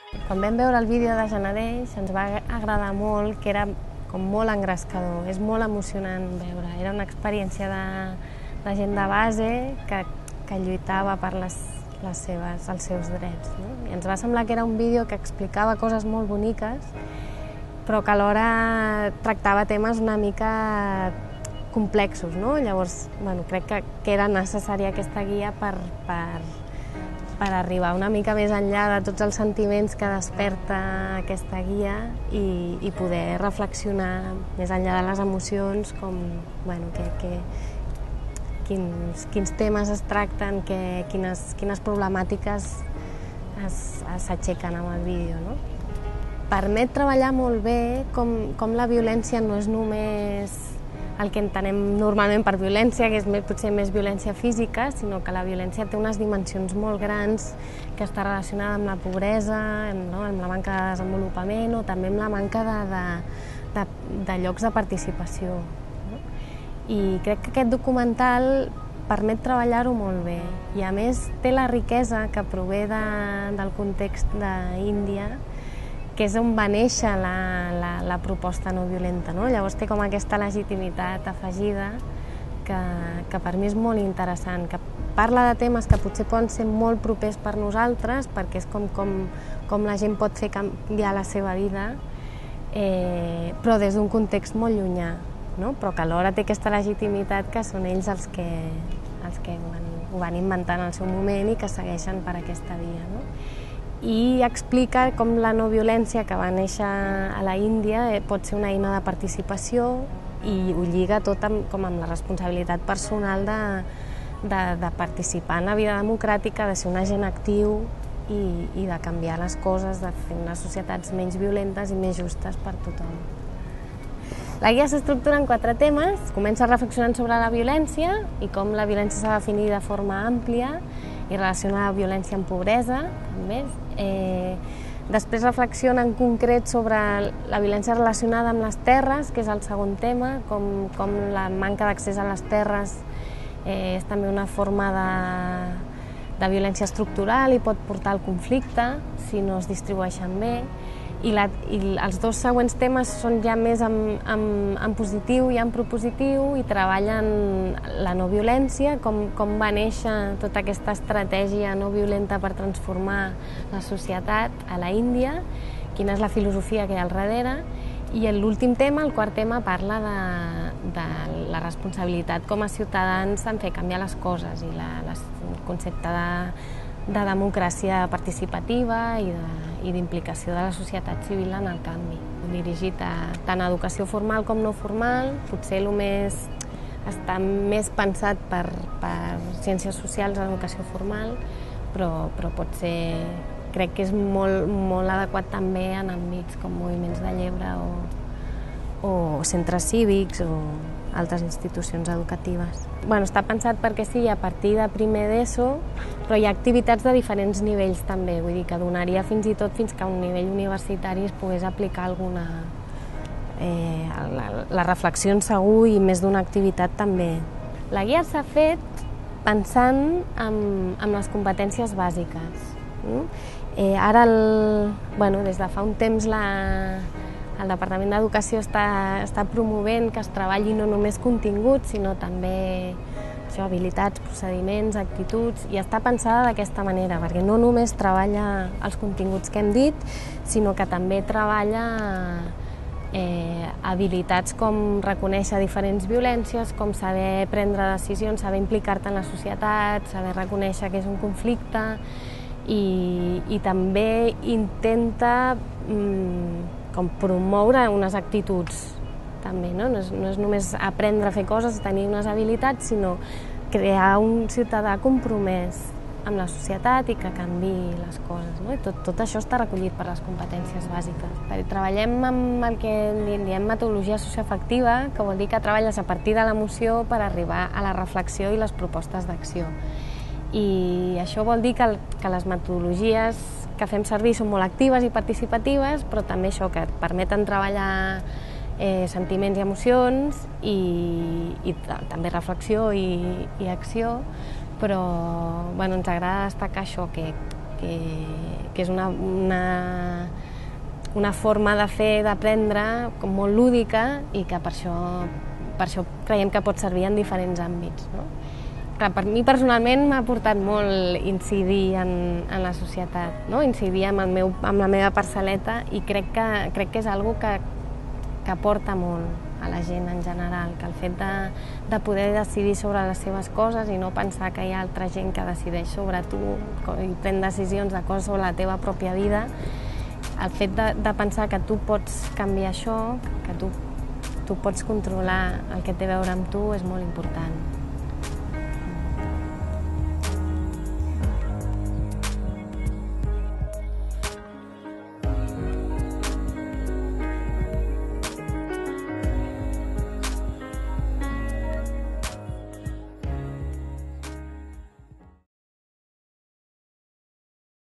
Quan vam veure el vídeo de Genadeix ens va agradar molt, que era com molt engrescador, és molt emocionant veure. Era una experiència de gent de base que lluitava per els seus drets. No? I ens va semblar que era un vídeo que explicava coses molt boniques, però que alhora tractava temes una mica complexos. No? Llavors, crec que era necessària aquesta guia per arribar una mica més enllà de tots els sentiments que desperta aquesta guia i poder reflexionar més enllà de les emocions, com quins temes es tracten, quines problemàtiques s'aixequen amb el vídeo. No? Permet treballar molt bé com la violència no és només el que entenem normalment per violència, que és potser més violència física, sinó que la violència té unes dimensions molt grans, que està relacionada amb la pobresa, amb la manca de desenvolupament o també amb la manca de llocs de participació. No? I crec que aquest documental permet treballar-ho molt bé i a més té la riquesa que prové del context d'Índia, que és on va néixer la proposta no violenta. No? Llavors té com aquesta legitimitat afegida que per mi és molt interessant, que parla de temes que potser poden ser molt propers per nosaltres, perquè és com la gent pot fer canviar la seva vida, però des d'un context molt llunyà, no? Però que alhora té aquesta legitimitat que són ells els que ho van inventar en el seu moment i que segueixen per aquesta via. No? I explica com la no violència que va néixer a la Índia pot ser una eina de participació i ho lliga tot com amb la responsabilitat personal de participar en la vida democràtica, de ser un agent actiu i de canviar les coses, de fer unes societats menys violentes i més justes per tothom. La guia s'estructura en 4 temes. Comença reflexionant sobre la violència i com la violència s'ha de definir de forma àmplia i relaciona la violència amb pobresa, també. Després reflexiona en concret sobre la violència relacionada amb les terres, que és el segon tema, com la manca d'accés a les terres és també una forma de violència estructural i pot portar al conflicte si no es distribueixen bé. I els 2 següents temes són ja més en positiu i en propositiu i treballen la no violència, com va néixer tota aquesta estratègia no violenta per transformar la societat a la Índia, quina és la filosofia que hi ha al darrere, i l'últim tema, el quart tema, parla de la responsabilitat com a ciutadans en fer canviar les coses i el concepte de democràcia participativa i d'implicació de la societat civil en el canvi. Dirigit tant a educació formal com no formal, potser està més pensat per ciències socials a l'educació formal, però pot ser, crec que és molt adequat també en àmbits com moviments de lleure o centres cívics o altres institucions educatives. Està pensat perquè sí, a partir de primer d'ESO, però hi ha activitats de diferents nivells també, vull dir que donaria fins i tot fins que a un nivell universitari es pogués aplicar alguna... la reflexió en segur i més d'una activitat també. La guia s'ha fet pensant en les competències bàsiques. Ara, des de fa un temps, el Departament d'Educació està promovent que es treballi no només continguts, sinó també habilitats, procediments, actituds, i està pensada d'aquesta manera, perquè no només treballa els continguts que hem dit, sinó que també treballa habilitats com reconèixer diferents violències, com saber prendre decisions, saber implicar-te en la societat, saber reconèixer que és un conflicte, i també intenta com promoure unes actituds també, no? No és només aprendre a fer coses, tenir unes habilitats, sinó crear un ciutadà compromès amb la societat i que canviï les coses. No? I tot això està recollit per les competències bàsiques. Treballem amb el que diem metodologia socioafectiva, que vol dir que treballes a partir de l'emoció per arribar a la reflexió i les propostes d'acció. I això vol dir que les metodologies que fem servir són molt actives i participatives, però també això, que et permeten treballar sentiments i emocions i també reflexió i acció, però ens agrada destacar això, que que és una forma de fer, d'aprendre, molt lúdica i que per això creiem que pot servir en diferents àmbits. No? Clar, per mi personalment m'ha portat molt incidir en la societat, no? Incidir amb la meva parcel·leta, i crec que és algo que aporta molt a la gent en general, que el fet de poder decidir sobre les seves coses i no pensar que hi ha altra gent que decideix sobre tu i pren decisions de coses sobre la teva pròpia vida, el fet de pensar que tu pots canviar això, que tu pots controlar el que té a veure amb tu, és molt important.